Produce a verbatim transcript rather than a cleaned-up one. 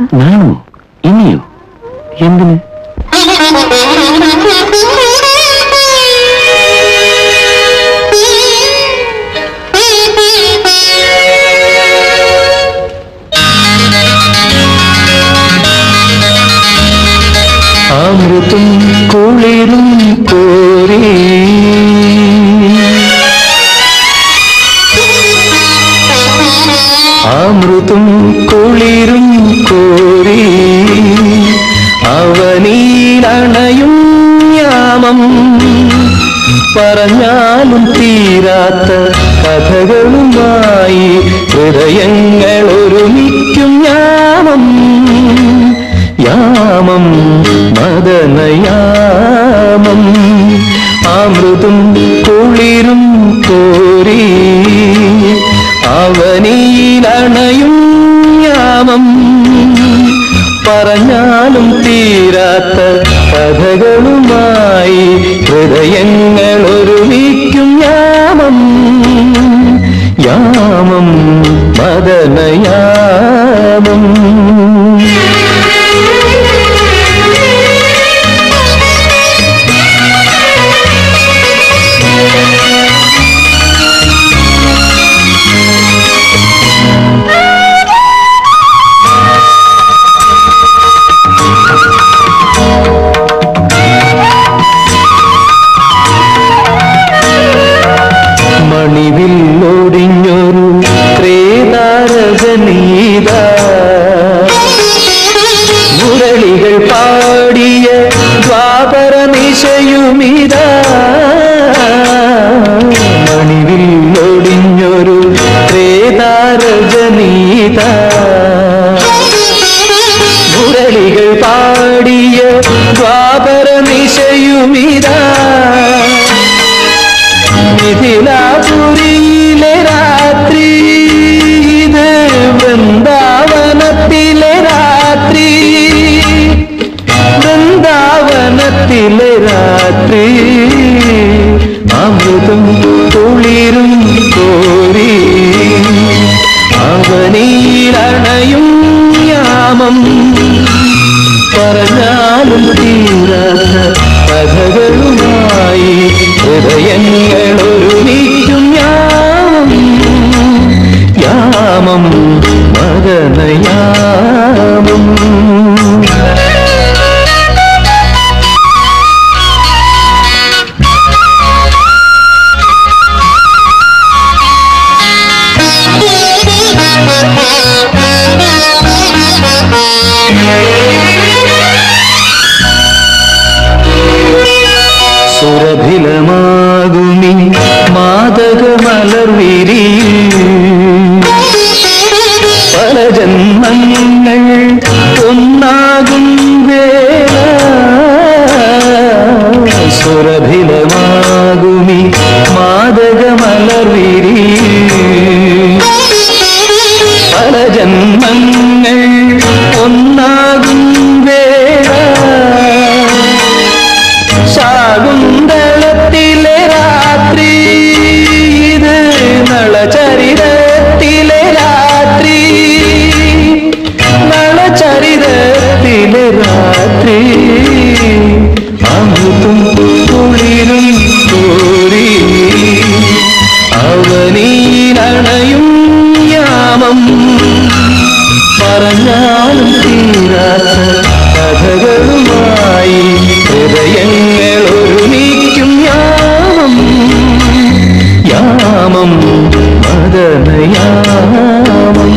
നാണോ? ഇനിയോ? എന്തിന്? അമൃതും കുളിരും കോരി അമൃതും കുളിരും കോരി അവനീലണയും യാമം പറഞ്ഞാലും തീരാത്ത കഥകളുമായി ഹൃദയങ്ങൾ ഒരുമിക്കും യാമം യാമം മദനയാമം അമൃതും കുളിരും കോരി അവനീലണയും യാമം പറഞ്ഞാലും തീരാത്ത കഥകളുമായി ഹൃദയങ്ങൾ ഒരുമിക്കും യാമം യാമം മദനയാമം മണിവില്ലൊടിഞ്ഞൊരു ത്രേതാരജനീത മുരളികൾ പാടിയ ദ്വാപര നിശയുമിത മണിവില്ലൊടിഞ്ഞൊരു ത്രേതാരജനീത മുരളികൾ പാടിയ ദ്വാപര നിശയുമിത മിഥിലാപുരിയിലെ രാത്രി ഇത് വൃന്ദാവനത്തിലെ രാത്രി വൃന്ദാവനത്തിലെ രാത്രി അമൃതും കുളിരും കോരി അവനീലണയും യാമം പറഞ്ഞാലും തീരാത്ത കഥകളുമായി ഹൃദയങ്ങൾ ഒരുമിക്കും യാമം യാമം മദനയാമം സുരഭിലമാകുമി മാദകമലർവിരി പല ജന്മങ്ങൾ ഒന്നാകും വേള സുരഭിലമാകുമി മാദകമലർവിരി പല ജന്മങ്ങൾ ഒന്നാകും വേള ശാകുന്തളത്തിലെ രാത്രി ഇത് നളചരിതത്തിലെ രാത്രി നളചരിതത്തിലെ രാത്രി അമൃതും കുളിരും കോരി അവനീലണയും യാമം പറഞ്ഞാലും തീരാത്ത കഥകളുമായി ഹൃദയങ്ങൾ ഒരുമിക്കും യാമം യാമം മദനയാമം